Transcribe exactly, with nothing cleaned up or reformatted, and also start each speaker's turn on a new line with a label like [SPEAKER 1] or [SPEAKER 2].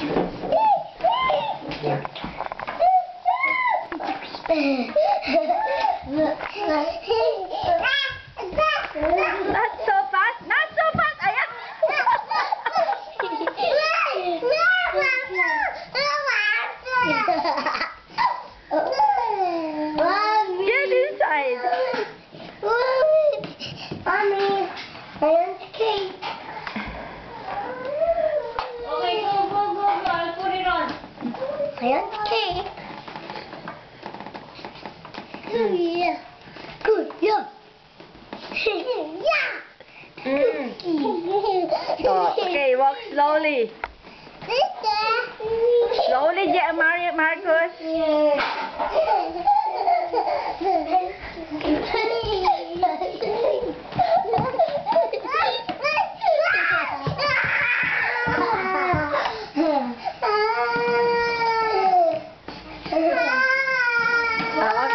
[SPEAKER 1] Not so fast, not so fast. Ayan. Get inside.
[SPEAKER 2] Mommy, and cake.
[SPEAKER 3] Okay, go, go, go, go. I'll put it on.
[SPEAKER 2] And cake. Yeah. Good, yeah. Yeah.
[SPEAKER 1] Mm. Oh, okay, walk slowly. Slowly, yeah, Mario, Marcus. Ah,